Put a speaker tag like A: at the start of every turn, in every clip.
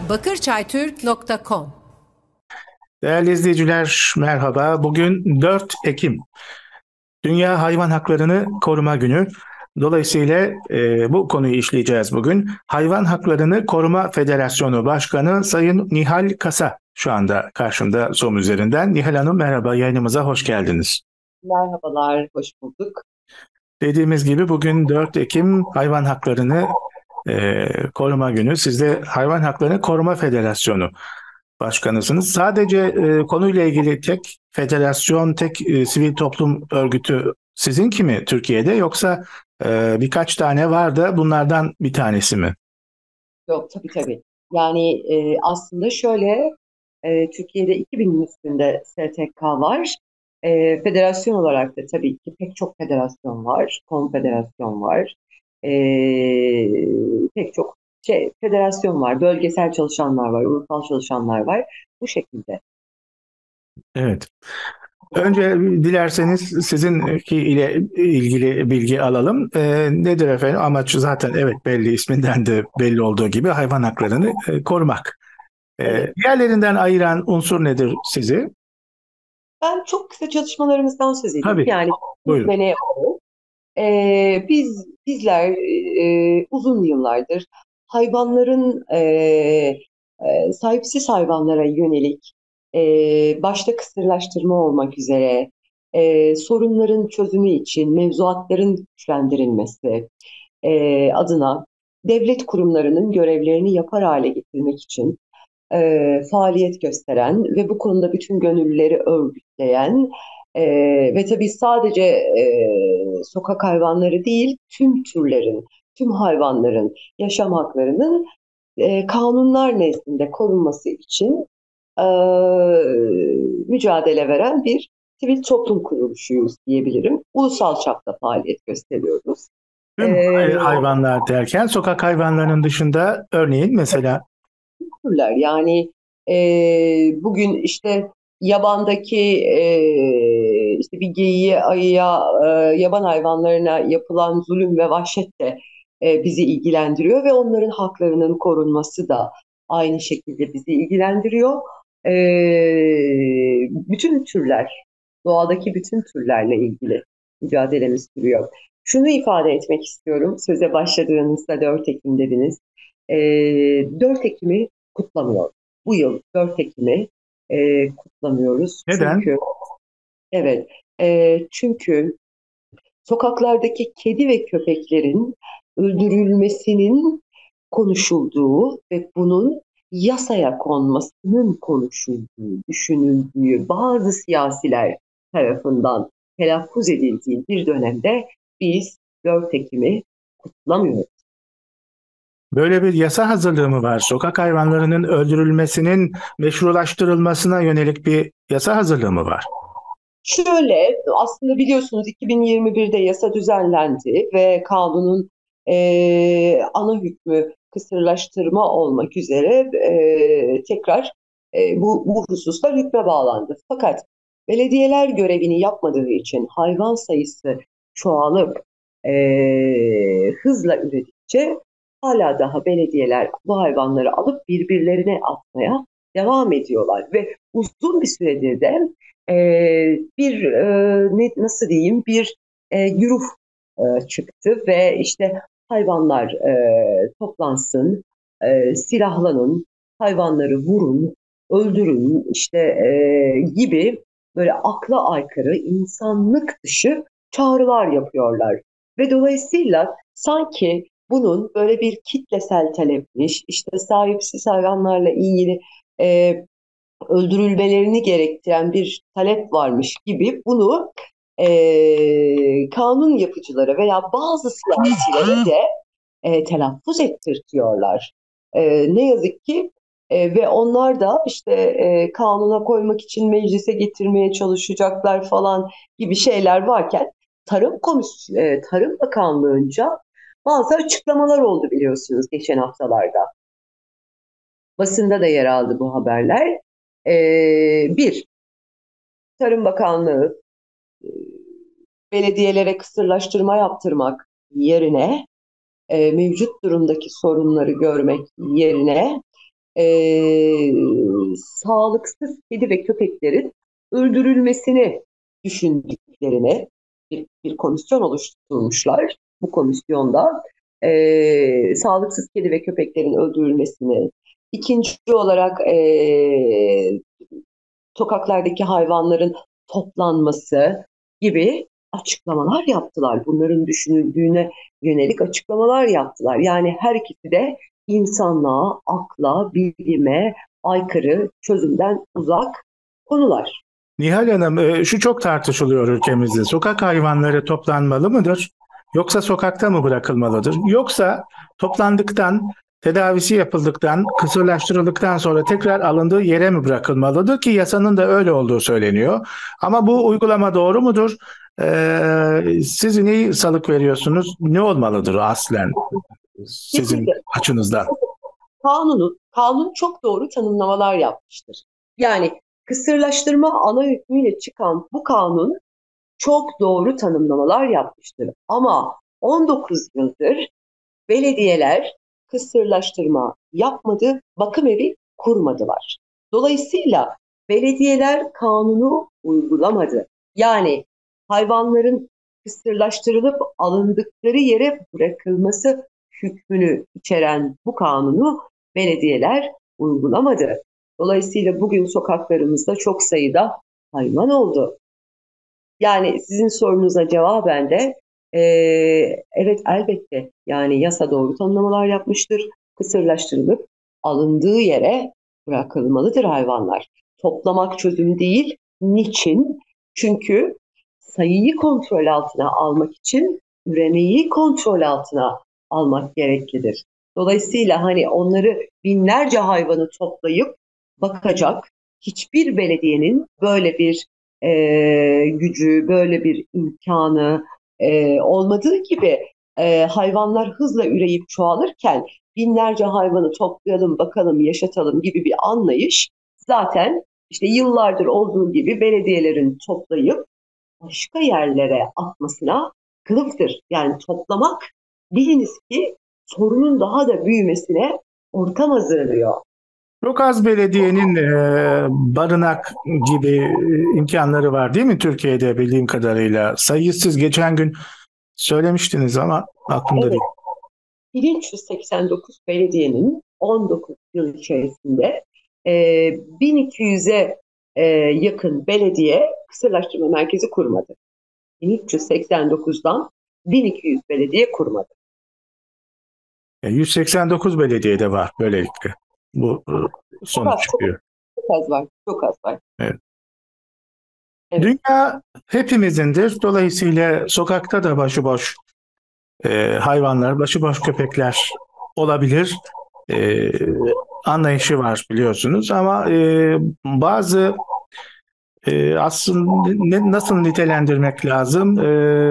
A: bakırçaytürk.com.
B: Değerli izleyiciler, merhaba. Bugün 4 Ekim, Dünya Hayvan Haklarını Koruma Günü. Dolayısıyla bu konuyu işleyeceğiz bugün. Hayvan Haklarını Koruma Federasyonu Başkanı Sayın Nihal Kasa şu anda karşımda Zoom üzerinden. Nihal Hanım merhaba, yayınımıza hoş geldiniz.
C: Merhabalar, hoş bulduk.
B: Dediğimiz gibi bugün 4 Ekim Hayvan Haklarını Koruma Günü. Siz de Hayvan Haklarını Koruma Federasyonu Başkanısınız. Sadece konuyla ilgili tek federasyon, tek sivil toplum örgütü sizinki mi Türkiye'de, yoksa birkaç tane var da bunlardan bir tanesi mi?
C: Yok, tabii. Yani aslında şöyle, Türkiye'de 2000'in üstünde STK var. Federasyon olarak da tabii ki pek çok federasyon var, konfederasyon var. E, Pek çok federasyon var, bölgesel çalışanlar var, ulusal çalışanlar var. Bu şekilde.
B: Evet. Önce dilerseniz sizinki ile ilgili bilgi alalım. Nedir efendim? Amaç zaten evet belli, isminden de belli olduğu gibi hayvan haklarını korumak.
C: Evet.
B: Diğerlerinden ayıran unsur nedir sizi?
C: Ben çok kısa çalışmalarımızdan söz edeyim.
B: Tabii,
C: Yani
B: buyurun.
C: ne o? Bizler uzun yıllardır hayvanların sahipsiz hayvanlara yönelik başta kısırlaştırma olmak üzere sorunların çözümü için mevzuatların güçlendirilmesi adına devlet kurumlarının görevlerini yapar hale getirmek için faaliyet gösteren ve bu konuda bütün gönüllüleri örgütleyen ve tabii sadece sokak hayvanları değil, tüm türlerin, tüm hayvanların yaşam haklarının kanunlar nezdinde korunması için e, mücadele veren bir sivil toplum kuruluşuyuz diyebilirim. Ulusal çapta faaliyet gösteriyoruz.
B: Tüm
C: E,
B: hayvanlar derken sokak hayvanlarının dışında örneğin mesela
C: Türler yani bugün işte yabandaki işte bir geyiğe, ayıya, yaban hayvanlarına yapılan zulüm ve vahşet de bizi ilgilendiriyor ve onların haklarının korunması da aynı şekilde bizi ilgilendiriyor. E, Bütün türler, doğadaki bütün türlerle ilgili mücadelemiz sürüyor. Şunu ifade etmek istiyorum. Söze başladığınızda 4 Ekim dediniz. 4 Ekim'i kutlamıyor. Bu yıl 4 Ekim'i kutlamıyoruz.
B: neden?
C: Evet, çünkü sokaklardaki kedi ve köpeklerin öldürülmesinin konuşulduğu ve bunun yasaya konmasının konuşulduğu, düşünüldüğü bazı siyasiler tarafından telaffuz edildiği bir dönemde biz 4 Ekim'i kutlamıyoruz.
B: Böyle bir yasa hazırlığı mı var? Sokak hayvanlarının öldürülmesinin meşrulaştırılmasına yönelik bir yasa hazırlığı mı var?
C: Şöyle, aslında biliyorsunuz 2021'de yasa düzenlendi ve kanunun ana hükmü kısırlaştırma olmak üzere tekrar bu hususlar hükme bağlandı. Fakat belediyeler görevini yapmadığı için hayvan sayısı çoğalıp hızla üredikçe hala daha belediyeler bu hayvanları alıp birbirlerine atmaya devam ediyorlar ve uzun bir süredir de bir nasıl diyeyim bir güruh çıktı ve işte hayvanlar toplansın, silahlanın, hayvanları vurun, öldürün işte gibi böyle akla aykırı, insanlık dışı çağrılar yapıyorlar. Ve dolayısıyla sanki bunun böyle bir kitlesel talepmiş, işte sahipsiz hayvanlarla ilgili e, öldürülmelerini gerektiren bir talep varmış gibi bunu kanun yapıcılara veya bazı siyasilere de telaffuz ettirtiyorlar. Ne yazık ki ve onlar da işte kanuna koymak için meclise getirmeye çalışacaklar falan gibi şeyler varken Tarım Bakanlığı'nca bazı açıklamalar oldu biliyorsunuz geçen haftalarda. Basında da yer aldı bu haberler. Bir, Tarım Bakanlığı e, belediyelere kısırlaştırma yaptırmak yerine mevcut durumdaki sorunları görmek yerine sağlıksız kedi ve köpeklerin öldürülmesini düşündüklerini bir komisyon oluşturmuşlar. Bu komisyonda sağlıksız kedi ve köpeklerin öldürülmesini, ikinci olarak sokaklardaki hayvanların toplanması gibi açıklamalar yaptılar. Bunların düşünüldüğüne yönelik açıklamalar yaptılar. Yani her ikisi de insanlığa, akla, bilime aykırı, çözümden uzak konular.
B: Nihal Hanım, şu çok tartışılıyor ülkemizde. Sokak hayvanları toplanmalı mıdır? Yoksa sokakta mı bırakılmalıdır? Yoksa toplandıktan, tedavisi yapıldıktan, kısırlaştırıldıktan sonra tekrar alındığı yere mi bırakılmalıdır ki yasanın da öyle olduğu söyleniyor. Ama bu uygulama doğru mudur? Siz neyi salık veriyorsunuz? Ne olmalıdır aslen sizin
C: Kesinlikle.
B: açınızdan?
C: Kanun çok doğru tanımlamalar yapmıştır. Yani kısırlaştırma ana hükmüyle çıkan bu kanun çok doğru tanımlamalar yapmıştır. Ama 19 yıldır belediyeler kısırlaştırma yapmadı, bakım evi kurmadılar. Dolayısıyla belediyeler kanunu uygulamadı. Yani hayvanların kısırlaştırılıp alındıkları yere bırakılması hükmünü içeren bu kanunu belediyeler uygulamadı. Dolayısıyla bugün sokaklarımızda çok sayıda hayvan oldu. Yani sizin sorunuza cevaben de evet elbette yani yasa doğru tanımlamalar yapmıştır. Kısırlaştırılıp alındığı yere bırakılmalıdır hayvanlar. Toplamak çözüm değil. Niçin? Çünkü sayıyı kontrol altına almak için üremeyi kontrol altına almak gereklidir. Dolayısıyla hani onları binlerce hayvanı toplayıp bakacak hiçbir belediyenin böyle bir gücü, böyle bir imkanı olmadığı gibi hayvanlar hızla üreyip çoğalırken binlerce hayvanı toplayalım, bakalım, yaşatalım gibi bir anlayış zaten işte yıllardır olduğu gibi belediyelerin toplayıp başka yerlere atmasına kılıftır. Yani toplamak biliniz ki sorunun daha da büyümesine ortam hazırlıyor.
B: Çok az belediyenin barınak gibi imkanları var değil mi Türkiye'de bildiğim kadarıyla? Sayısız geçen gün söylemiştiniz ama aklımda
C: Evet,
B: değil.
C: 1389 belediyenin 19 yıl içerisinde 1200'e yakın belediye kısırlaştırma merkezi kurmadı. 1389'dan 1200 belediye kurmadı.
B: 189 belediyede var böylelikle. Bu
C: Çok
B: sonuç
C: az, çok,
B: çıkıyor.
C: çok az var, çok az var.
B: Evet.
C: Evet.
B: Dünya hepimizindir. Dolayısıyla sokakta da başıboş hayvanlar, başıboş köpekler olabilir. E, Anlayışı var biliyorsunuz ama bazı aslında nasıl nitelendirmek lazım?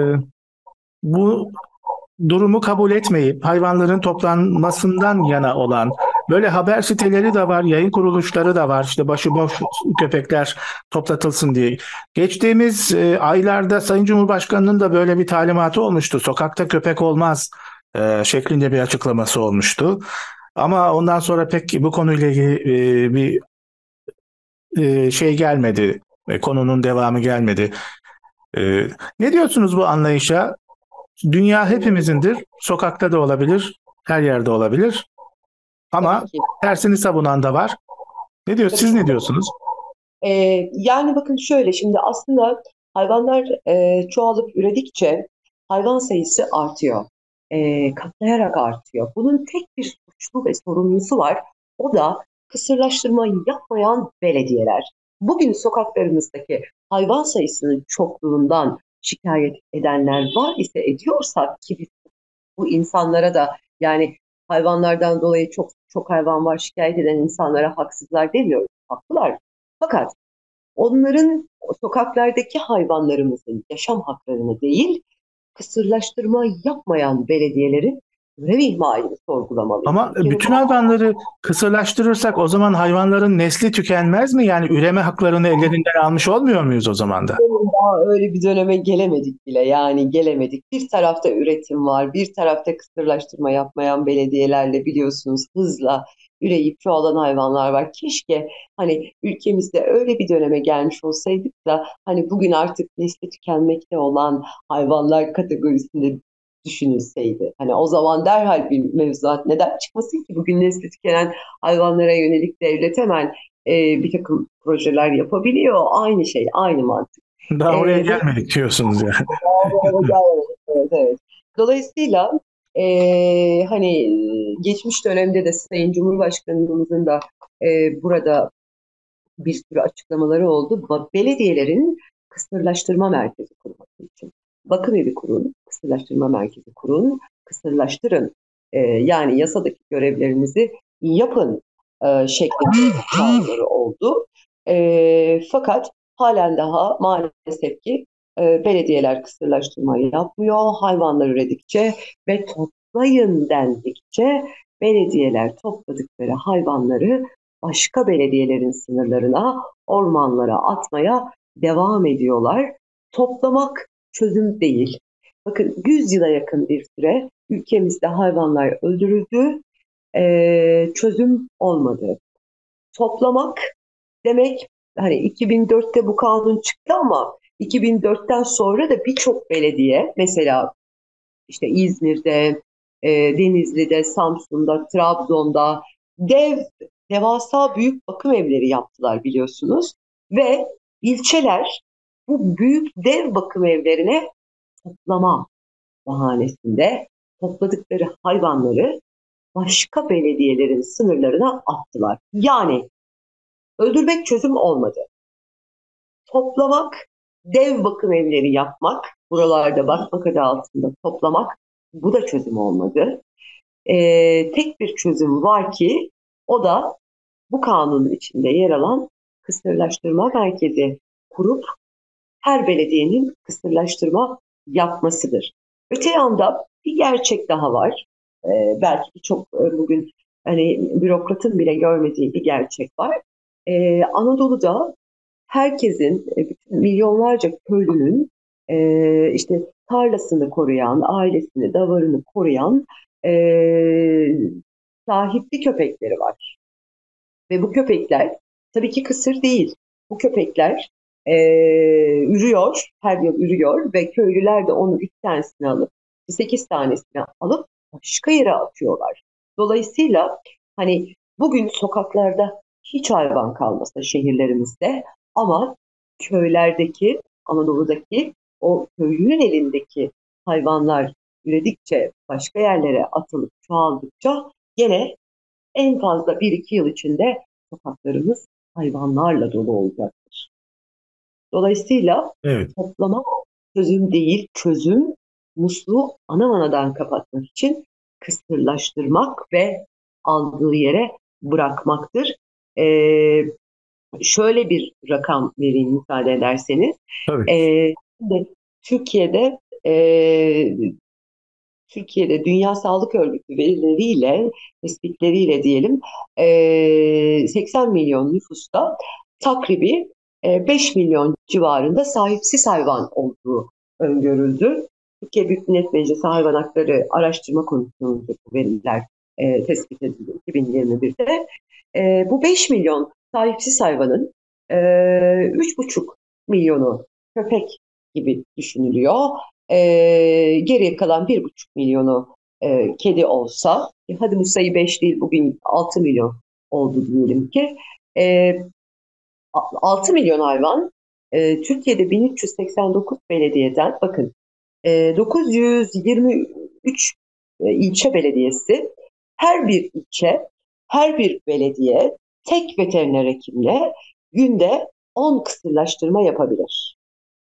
B: Bu durumu kabul etmeyip hayvanların toplanmasından yana olan böyle haber siteleri de var, yayın kuruluşları da var. İşte başıboş köpekler toplatılsın diye. Geçtiğimiz aylarda Sayın Cumhurbaşkanı'nın da böyle bir talimatı olmuştu. Sokakta köpek olmaz şeklinde bir açıklaması olmuştu. Ama ondan sonra pek bu konuyla ilgili bir şey gelmedi. Konunun devamı gelmedi. E, Ne diyorsunuz bu anlayışa? Dünya hepimizindir. Sokakta da olabilir, her yerde olabilir.
C: Tabii
B: Ama
C: ki.
B: tersini savunan da var. Ne diyor?
C: Tabii
B: Siz ne
C: ki.
B: diyorsunuz?
C: Yani bakın şöyle şimdi aslında hayvanlar çoğalıp üredikçe hayvan sayısı artıyor. Katlayarak artıyor. Bunun tek bir suçlu ve sorumlusu var. O da kısırlaştırmayı yapmayan belediyeler. Bugün sokaklarımızdaki hayvan sayısının çokluğundan şikayet edenler var ise ediyorsak ki biz bu insanlara da yani hayvanlardan dolayı çok çok hayvan var şikayet eden insanlara haksızlar demiyoruz. Haklılar. Fakat onların sokaklardaki hayvanlarımızın yaşam haklarını değil, kısırlaştırma yapmayan belediyelerin görev ihmalini sorgulamalıyız.
B: Ama
C: Bir kere
B: bütün hayvanları kısırlaştırırsak o zaman hayvanların nesli tükenmez mi? Yani üreme haklarını ellerinden almış olmuyor muyuz o zaman da?
C: daha öyle bir döneme gelemedik bile. Yani gelemedik. Bir tarafta üretim var, bir tarafta kısırlaştırma yapmayan belediyelerle biliyorsunuz hızla üreyip çoğalan hayvanlar var. Keşke hani ülkemizde öyle bir döneme gelmiş olsaydık da hani bugün artık nesli tükenmekte olan hayvanlar kategorisinde düşünülseydi. Hani o zaman derhal bir mevzuat neden çıkmasın ki bugün nesli tükenen hayvanlara yönelik devlet hemen bir takım projeler yapabiliyor. Aynı şey, aynı mantık.
B: Daha oraya
C: Dolayısıyla
B: gelmedik diyorsunuz yani.
C: evet, evet. Dolayısıyla hani geçmiş dönemde de Sayın Cumhurbaşkanımızın da burada bir sürü açıklamaları oldu. Belediyelerin kısırlaştırma merkezi kurması için. Bakım evi kurun, kısırlaştırma merkezi kurun, kısırlaştırın. Yani yasadaki görevlerinizi yapın şeklinde çağrıları oldu. Fakat halen daha maalesef ki belediyeler kısırlaştırma yapmıyor. Hayvanlar üredikçe ve toplayın dendikçe belediyeler topladıkları hayvanları başka belediyelerin sınırlarına, ormanlara atmaya devam ediyorlar. Toplamak çözüm değil. Bakın 100 yıla yakın bir süre ülkemizde hayvanlar öldürüldü, çözüm olmadı. Toplamak demek hani 2004'te bu kanun çıktı ama 2004'ten sonra da birçok belediye mesela işte İzmir'de, Denizli'de, Samsun'da, Trabzon'da devasa büyük bakım evleri yaptılar biliyorsunuz. Ve ilçeler bu büyük dev bakım evlerine toplama bahanesinde topladıkları hayvanları başka belediyelerin sınırlarına attılar. Yani öldürmek çözüm olmadı. Toplamak, dev bakım evleri yapmak, buralarda bakmak adı altında toplamak, bu da çözüm olmadı. Tek bir çözüm var ki o da bu kanunun içinde yer alan kısırlaştırma merkezi kurup her belediyenin kısırlaştırma yapmasıdır. Öte yanda bir gerçek daha var. Belki çok bugün hani bürokratın bile görmediği bir gerçek var. Anadolu'da herkesin, milyonlarca köylünün işte tarlasını koruyan, ailesini, davarını koruyan e, sahipli köpekleri var. Ve bu köpekler tabii ki kısır değil. Bu köpekler e, ürüyor, her yıl ürüyor ve köylüler de onun 3 tanesini alıp, 8 tanesini alıp başka yere atıyorlar. Dolayısıyla hani bugün sokaklarda hiç hayvan kalmasa şehirlerimizde ama köylerdeki, Anadolu'daki o köylünün elindeki hayvanlar üredikçe, başka yerlere atılıp çoğaldıkça gene en fazla bir iki yıl içinde sokaklarımız hayvanlarla dolu olacaktır. Dolayısıyla
B: Evet.
C: toplama çözüm değil, çözüm musluğu ana manadan kapatmak için kısırlaştırmak ve aldığı yere bırakmaktır. Ee, Şöyle bir rakam vereyim müsaade ederseniz.
B: Tabii.
C: Şimdi Türkiye'de Türkiye'de Dünya Sağlık Örgütü verileriyle, tespitleriyle diyelim, 80 milyon nüfusta takribi 5 milyon civarında sahipsiz hayvan olduğu öngörüldü. Türkiye Büyük Millet Meclisi Hayvan Hakları Araştırma Komisyonu'nda bu veriler tespit edildi 2021'de. Bu 5 milyon sahipsiz hayvanın 3,5 milyonu köpek gibi düşünülüyor. Geriye kalan 1,5 milyonu kedi olsa, hadi bu sayı 5 değil bugün 6 milyon oldu diyelim ki. E, 6 milyon hayvan Türkiye'de 1389 belediyeden bakın 923 ilçe belediyesi her bir ilçe, her bir belediye tek veteriner hekimle günde 10 kısırlaştırma yapabilir.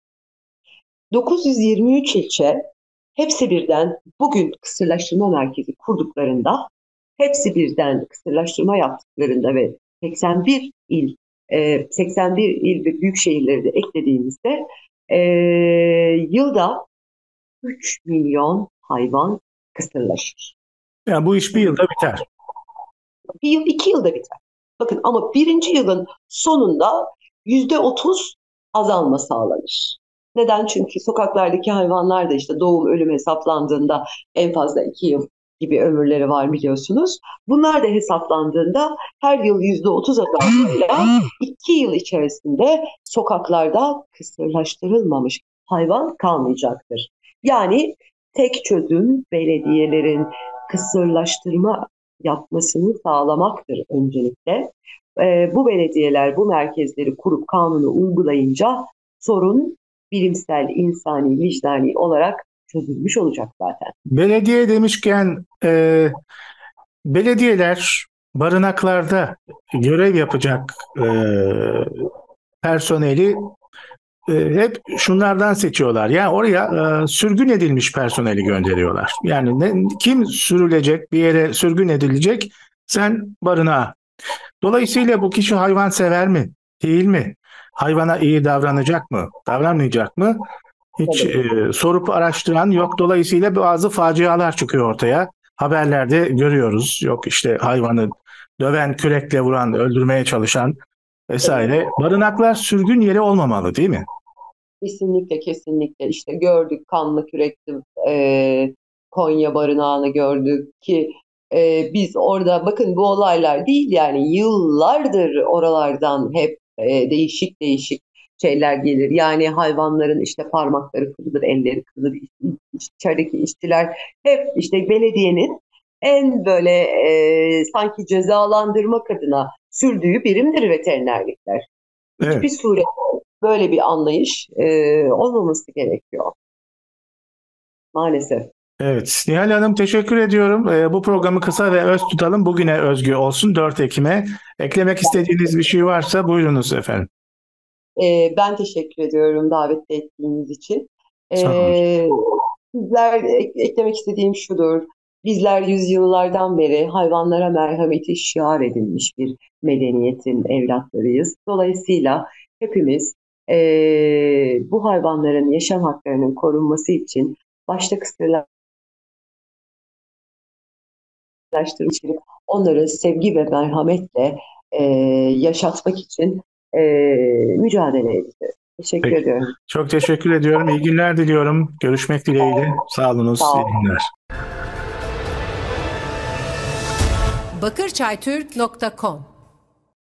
C: 923 ilçe hepsi birden bugün kısırlaştırma merkezi kurduklarında, hepsi birden kısırlaştırma yaptıklarında ve 81 il 81 il ve büyük şehirleri de eklediğimizde e, yılda 3 milyon hayvan kısırlaşır.
B: Yani bu iş bir yılda biter.
C: Bir yıl, 2 yılda biter. Bakın ama birinci yılın sonunda %30 azalma sağlanır. Neden? Çünkü sokaklardaki hayvanlar da işte doğum ölüm hesaplandığında en fazla 2 yıl gibi ömürleri var biliyorsunuz. Bunlar da hesaplandığında her yıl %30 azalmayla 2 yıl içerisinde sokaklarda kısırlaştırılmamış hayvan kalmayacaktır. Yani tek çözüm belediyelerin kısırlaştırma yapmasını sağlamaktır öncelikle. Bu belediyeler bu merkezleri kurup kanunu uygulayınca sorun bilimsel, insani, vicdani olarak çözülmüş olacak zaten.
B: Belediye demişken belediyeler barınaklarda görev yapacak personeli hep şunlardan seçiyorlar. Yani oraya sürgün edilmiş personeli gönderiyorlar. Yani kim sürülecek, bir yere sürgün edilecek? Sen barınağa. Dolayısıyla bu kişi hayvan sever mi? Değil mi? Hayvana iyi davranacak mı? Davranmayacak mı? Hiç
C: Tabii.
B: sorup araştıran yok. Dolayısıyla bazı facialar çıkıyor ortaya. Haberlerde görüyoruz. Yok işte hayvanı döven, kürekle vuran, öldürmeye çalışan
C: Evet.
B: vesaire. Barınaklar sürgün yeri olmamalı, değil mi?
C: Kesinlikle kesinlikle işte gördük kanlı kürekli Konya barınağını gördük ki biz orada bakın bu olaylar değil yani yıllardır oralardan hep değişik değişik şeyler gelir. Yani hayvanların işte parmakları kırılır, elleri kırılır, içerideki işçiler hep işte belediyenin en böyle sanki cezalandırmak adına sürdüğü birimdir veterinerlikler. Hiçbir
B: Evet.
C: surette böyle bir anlayış olmaması gerekiyor maalesef.
B: Evet. Nihal Hanım teşekkür ediyorum. Bu programı kısa ve öz tutalım. Bugüne özgü olsun 4 Ekim'e. Eklemek istediğiniz bir şey varsa buyurunuz efendim.
C: Ben teşekkür ediyorum davet ettiğiniz için.
B: Sağ olun.
C: E, eklemek istediğim şudur. Bizler yüzyıllardan beri hayvanlara merhameti şiar edilmiş bir medeniyetin evlatlarıyız. Dolayısıyla hepimiz bu hayvanların yaşam haklarının korunması için başta kısırlaştırıcılık, onları sevgi ve merhametle e, yaşatmak için e, mücadele edeceğiz. Teşekkür
B: Peki.
C: ediyorum.
B: Çok teşekkür ediyorum. İyi günler diliyorum. Görüşmek dileğiyle. Sağ olunuz.
C: Sağ
B: İyi
C: olun.
B: günler.
A: bakırçaytürk.com